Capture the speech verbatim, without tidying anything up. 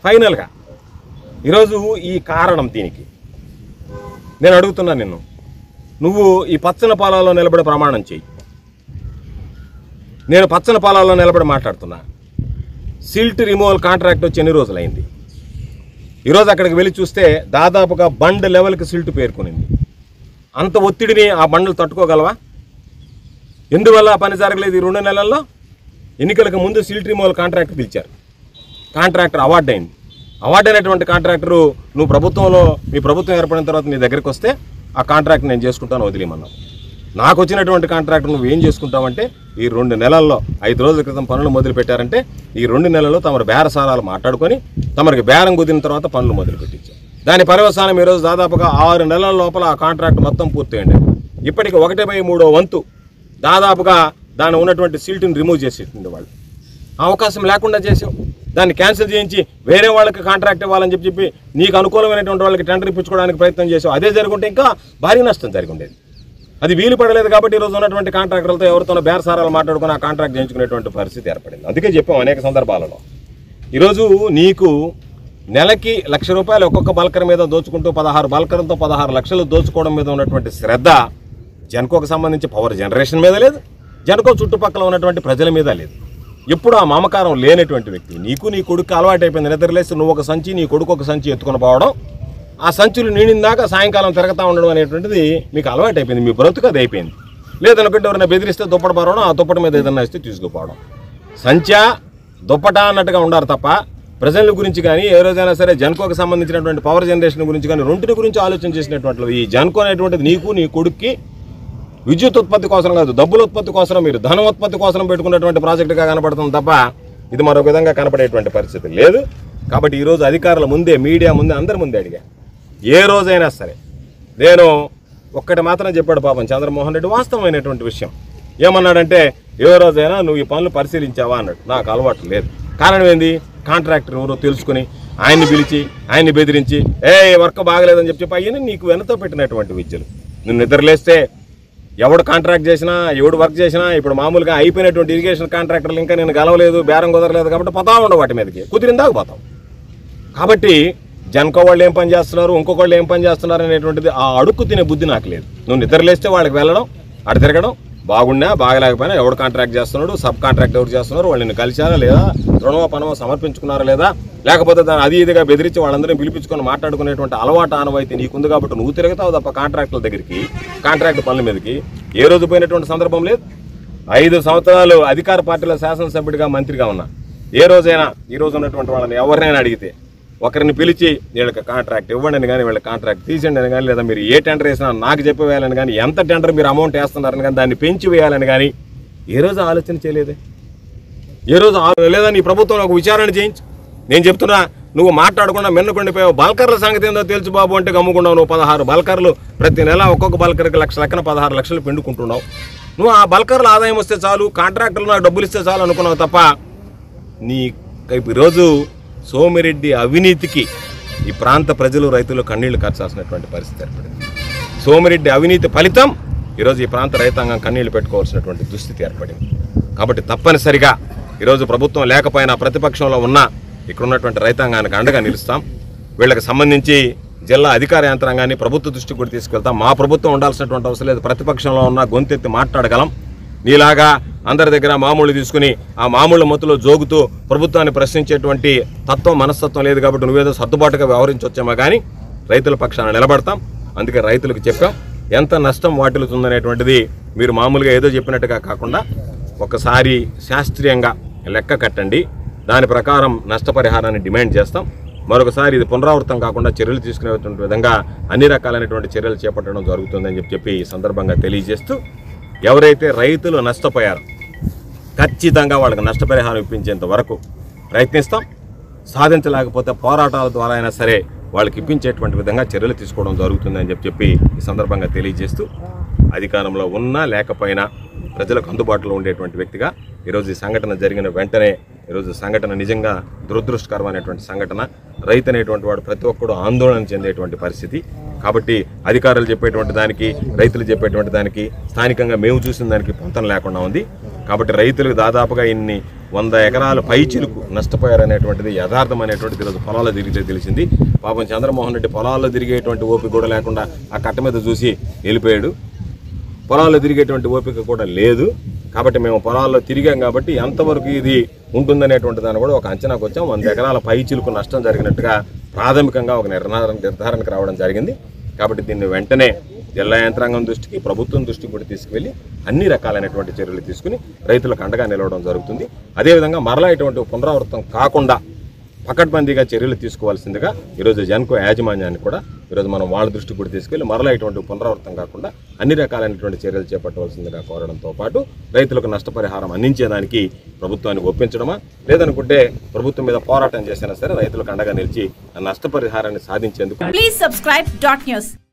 ఫైనల్గా ఈరోజు ఈ కారణం దీనికి నేను అడుగుతున్నా నిన్ను, నువ్వు ఈ పచ్చని పొలాల్లో నిలబడి ప్రమాణం చేయి. నేను పచ్చని పొలాల్లో నిలబడి మాట్లాడుతున్నా. సిల్ట్ రిమూవల్ కాంట్రాక్ట్ వచ్చి ఎన్ని రోజులైంది? ఈరోజు అక్కడికి వెళ్ళి చూస్తే దాదాపుగా బండ్ లెవెల్కి సిల్ట్ పేర్కొనింది. అంత ఒత్తిడిని ఆ బండ్లు తట్టుకోగలవా? ఎందువల్ల పని జరగలేదు ఈ రెండు నెలల్లో? ఎన్నికలకు ముందు సిల్ట్ రిమూవల్ కాంట్రాక్ట్ పిలిచారు, కాంట్రాక్టర్ అవార్డు అయింది. అవార్డు అయినటువంటి కాంట్రాక్టరు నువ్వు ప్రభుత్వంలో మీ ప్రభుత్వం ఏర్పడిన తర్వాత నీ దగ్గరికి వస్తే ఆ కాంట్రాక్ట్ నేను చేసుకుంటాను వదిలేమన్నావు. నాకు వచ్చినటువంటి కాంట్రాక్టర్ నువ్వు ఏం చేసుకుంటావంటే ఈ రెండు నెలల్లో ఐదు రోజుల క్రితం పనులు మొదలు పెట్టారంటే ఈ రెండు నెలల్లో తమరు బేరసారాలు మాట్లాడుకొని తమరికి బేరం కుదిరిన తర్వాత పనులు మొదలు పెట్టించారు. దాని పర్యవసానం ఈరోజు దాదాపుగా ఆరు నెలల లోపల ఆ కాంట్రాక్ట్ మొత్తం పూర్తయింది. ఇప్పటికి ఒకటి బై మూడో వంతు దాదాపుగా దాని ఉన్నటువంటి సిల్ట్ని రిమూవ్ చేసేసింది వాళ్ళు. అవకాశం లేకుండా చేసావు, దాన్ని క్యాన్సిల్ చేయించి వేరే వాళ్ళకి కాంట్రాక్ట్ ఇవ్వాలని చెప్పి చెప్పి నీకు అనుకూలమైనటువంటి వాళ్ళకి టెండర్ ఇప్పించుకోవడానికి ప్రయత్నం చేసావు. అదే జరుగుంటే ఇంకా భారీ నష్టం జరిగి ఉండేది. అది వీలు పడలేదు కాబట్టి ఈరోజు ఉన్నటువంటి కాంట్రాక్టర్లతో ఎవరితోనో బేరసారాలు మాట్లాడుకుని ఆ కాంట్రాక్ట్ చేయించుకునేటువంటి పరిస్థితి ఏర్పడింది. అందుకే చెప్పాం అనేక సందర్భాలలో, ఈరోజు నీకు నెలకి లక్ష రూపాయలు ఒక్కొక్క బల్కర్ మీద దోచుకుంటూ పదహారు బల్కర్లతో పదహారు లక్షలు దోచుకోవడం మీద ఉన్నటువంటి శ్రద్ధ జెన్కోకు సంబంధించి పవర్ జనరేషన్ మీద లేదు, జెన్కో చుట్టుపక్కల ఉన్నటువంటి ప్రజల మీద లేదు. ఎప్పుడు ఆ మమకారం లేనటువంటి వ్యక్తి నీకు నీ కొడుకు అలవాటు అయిపోయింది. నిద్రలేసి నువ్వు ఒక సంచి నీ కొడుకు ఒక సంచి ఎత్తుకొని పోవడం, ఆ సంచులు నిండిందాక సాయంకాలం తిరగతా ఉండడం అనేటువంటిది మీకు అలవాటు అయిపోయింది. మీ బ్రతుకు అది అయిపోయింది. లేదనుకుంటే ఎవరైనా బెదిరిస్తే దుప్పటి పరవడం, ఆ దుప్పటి మీద ఏదైనా ఇస్తే తీసుకుపోవడం. సంచా దుప్పట అన్నట్టుగా ఉండారు తప్ప ప్రజల గురించి కానీ ఏ రోజైనా సరే జెన్కోకి సంబంధించినటువంటి పవర్ జనరేషన్ గురించి కానీ రెండింటి గురించి ఆలోచన చేసినటువంటి ఈ జెన్కో అనేటువంటిది నీకు నీ కొడుక్కి విద్యుత్ ఉత్పత్తి కోసం కాదు, డబ్బుల ఉత్పత్తి కోసం, మీరు ధనం ఉత్పత్తి కోసం పెట్టుకున్నటువంటి ప్రాజెక్టుగా కనపడుతుంది తప్ప ఇది మరొక విధంగా కనపడేటువంటి పరిస్థితి లేదు. కాబట్టి ఈరోజు అధికారుల ముందే, మీడియా ముందే, అందరి ముందే అడిగా, ఏ రోజైనా సరే నేను ఒక్కటి మాత్రం చెప్పాడు పాపం చంద్రమోహన్ రెడ్డి, వాస్తవమైనటువంటి విషయం. ఏమన్నాడంటే ఏ రోజైనా నువ్వు ఈ పనులు పరిశీలించావా అన్నాడు. నాకు అలవాటు లేదు. కారణం ఏంది? కాంట్రాక్టర్ ఎవరో తెలుసుకుని ఆయన్ని పిలిచి ఆయన్ని బెదిరించి ఏ వర్క్ బాగలేదని చెప్పి చెప్పి అయ్యని నీకు వెనతో పెట్టినటువంటి విద్యలు. నువ్వు నిద్రలేస్తే ఎవడు కాంట్రాక్ట్ చేసినా ఎవడు వర్క్ చేసినా ఇప్పుడు మామూలుగా అయిపోయినటువంటి ఇరిగేషన్ కాంట్రాక్టర్లు ఇంకా నేను గెలవలేదు, బేరం కుదరలేదు కాబట్టి పోతా ఉండవు, వాటి మీదకి కుదిరిందాక పోతాం. కాబట్టి జెన్కో వాళ్ళు ఏం పని చేస్తున్నారు, ఇంకొక వాళ్ళు ఏం పని చేస్తున్నారు అనేటువంటిది ఆ అడుక్కు తినే బుద్ధి నాకు లేదు. నువ్వు నిద్రలేస్తే వాళ్ళకి వెళ్ళడం, అటు తిరగడం, బాగున్నా బాగలేకపోయినా ఎవడు కాంట్రాక్ట్ చేస్తున్నాడు, సబ్ కాంట్రాక్ట్ ఎవరు చేస్తున్నారు, వాళ్ళని కలిసారా లేదా, రుణమో పనమో సమర్పించుకున్నారా లేదా, లేకపోతే దాన్ని అది ఇదిగా బెదిరించి వాళ్ళందరినీ పిలిపించుకొని మాట్లాడుకునేటువంటి అలవాటు ఆనవైతే నీకుంది కాబట్టి నువ్వు తిరుగుతావు తప్ప కాంట్రాక్టుల దగ్గరికి, కాంట్రాక్ట్ పనుల మీదకి ఏ రోజు పోయినటువంటి సందర్భం లేదు. ఐదు సంవత్సరాలు అధికార పార్టీలో శాసనసభ్యుడిగా మంత్రిగా ఉన్నా ఏ రోజైనా ఈ రోజు ఉన్నటువంటి వాళ్ళని ఎవరినైనా అడిగితే ఒకరిని పిలిచి వీళ్ళకి కాంట్రాక్ట్ ఇవ్వండి అని కానీ, వీళ్ళకి కాంట్రాక్ట్ తీసేయండి అని కానీ, లేదా మీరు ఏ టెండర్ వేసినా నాకు చెప్పి వేయాలని కానీ, ఎంత టెండర్ మీరు అమౌంట్ వేస్తున్నారని కానీ దాన్ని పెంచి వేయాలని కానీ ఏ రోజు ఆలోచన చేయలేదే. ఏ రోజు లేదా నీ ప్రభుత్వంలో ఒక విచారణ చేయించు. నేను చెప్తున్నా, నువ్వు మాట్లాడకుండా మిన్నకుండిపోయావు. బల్కర్ల సంగతి ఏందో తెలుసు బాబు అంటే గమ్ముకున్నావు. నువ్వు పదహారు బల్కర్లు ప్రతి నెల ఒక్కొక్క బల్కర్కి లక్ష లెక్కన పదహారు లక్షలు పిండుకుంటున్నావు. నువ్వు ఆ బల్కర్ల ఆదాయం వస్తే చాలు, కాంట్రాక్టర్లు నాకు డబ్బులు ఇస్తే చాలు అనుకున్నావు తప్ప నీ ఈరోజు సోమిరెడ్డి అవినీతికి ఈ ప్రాంత ప్రజలు, రైతులు కన్నీళ్లు కార్చాల్సినటువంటి పరిస్థితి ఏర్పడింది. సోమిరెడ్డి అవినీతి ఫలితం ఈరోజు ఈ ప్రాంత రైతాంగం కన్నీళ్లు పెట్టుకోవాల్సినటువంటి దుస్థితి ఏర్పడింది. కాబట్టి తప్పనిసరిగా ఈరోజు ప్రభుత్వం లేకపోయినా ప్రతిపక్షంలో ఉన్నా ఇక్కడ ఉన్నటువంటి రైతాంగానికి అండగా నిలుస్తాం. వీళ్ళకి సంబంధించి జిల్లా అధికార యంత్రాంగాన్ని ప్రభుత్వ దృష్టికి కూడా తీసుకెళ్తాం. మా ప్రభుత్వం ఉండాల్సినటువంటి అవసరం లేదు, ప్రతిపక్షంలో ఉన్న గొంతెత్తి మాట్లాడగలం. నీలాగా అందరి దగ్గర మామూలు తీసుకుని ఆ మామూలు మత్తులో జోగుతూ ప్రభుత్వాన్ని ప్రశ్నించేటువంటి తత్వం, మనస్తత్వం లేదు. కాబట్టి నువ్వేదో సర్దుబాటుగా వ్యవహరించవచ్చేమో కానీ రైతుల పక్షాన నిలబడతాం. అందుకే రైతులకు చెప్పాం, ఎంత నష్టం వాటిల్లుతుందనేటువంటిది మీరు మామూలుగా ఏదో చెప్పినట్టుగా కాకుండా ఒకసారి శాస్త్రీయంగా లెక్క కట్టండి. దాని ప్రకారం నష్టపరిహారాన్ని డిమాండ్ చేస్తాం. మరొకసారి ఇది పునరావృతం కాకుండా చర్యలు తీసుకునేటువంటి విధంగా అన్ని రకాలైనటువంటి చర్యలు చేపట్టడం జరుగుతుందని చెప్పి చెప్పి ఈ సందర్భంగా తెలియజేస్తూ, ఎవరైతే రైతులు నష్టపోయారో ఖచ్చితంగా వాళ్ళకి నష్టపరిహారం ఇప్పించేంత వరకు ప్రయత్నిస్తాం. సాధించలేకపోతే పోరాటాల ద్వారా అయినా సరే వాళ్ళకి ఇప్పించేటువంటి విధంగా చర్యలు తీసుకోవడం జరుగుతుందని చెప్పి చెప్పి ఈ సందర్భంగా తెలియజేస్తూ, అధికారంలో ఉన్నా లేకపోయినా ప్రజలకు అందుబాటులో ఉండేటువంటి వ్యక్తిగా ఈరోజు ఈ సంఘటన జరిగిన వెంటనే ఈరోజు సంఘటన నిజంగా దురదృష్టకరమైనటువంటి సంఘటన. రైతు అనేటువంటి వాడు ప్రతి ఒక్కడు ఆందోళన చెందేటువంటి పరిస్థితి. కాబట్టి అధికారులు చెప్పేటువంటి దానికి, రైతులు చెప్పేటువంటి దానికి, స్థానికంగా మేము చూసిన దానికి పొంతన లేకుండా ఉంది. కాబట్టి రైతులకు దాదాపుగా ఇన్ని వంద ఎకరాల పైచిలుకు నష్టపోయారనేటువంటిది యథార్థం అనేటువంటిది ఈరోజు పొలాల్లో తిరిగితే తెలిసింది. పాపం చంద్రమోహన్ రెడ్డి పొలాల్లో తిరిగేటువంటి ఓపిక కూడా లేకుండా ఆ కట్ట మీద చూసి వెళ్ళిపోయాడు. పొలాల్లో తిరిగేటువంటి ఓపిక కూడా లేదు. కాబట్టి మేము పొలాల్లో తిరిగాం కాబట్టి ఎంతవరకు ఇది ఉంటుందనేటువంటి దాన్ని కూడా ఒక అంచనాకు వచ్చాం. వంద ఎకరాల పైచిలుకు నష్టం జరిగినట్టుగా ప్రాథమికంగా ఒక నిర్ధారణ నిర్ధారణకు రావడం జరిగింది. కాబట్టి దీన్ని వెంటనే జిల్లా యంత్రాంగం దృష్టికి, ప్రభుత్వం దృష్టికి కూడా తీసుకువెళ్ళి అన్ని రకాలైనటువంటి చర్యలు తీసుకుని రైతులకు అండగా నిలవడం జరుగుతుంది. అదేవిధంగా మరలా ఇటువంటి పునరావృతం కాకుండా పకడ్బందీగా చర్యలు తీసుకోవాల్సిందిగా ఈరోజు జెన్కో యాజమాన్యాన్ని కూడా ఈరోజు మనం వాళ్ళ దృష్టికి కూడా తీసుకెళ్ళి మరలా ఇటువంటి పునరావృతం కాకుండా అన్ని రకాలైనటువంటి చర్యలు చేపట్టవలసిందిగా కోరడంతో పాటు రైతులకు నష్టపరిహారం అందించేదానికి ప్రభుత్వాన్ని ఒప్పించడమా, లేదనుకుంటే ప్రభుత్వం మీద పోరాటం చేసినా సరే రైతులకు అండగా నిలిచి నష్టపరిహారాన్ని సాధించేందుకు. Please subscribe dot news.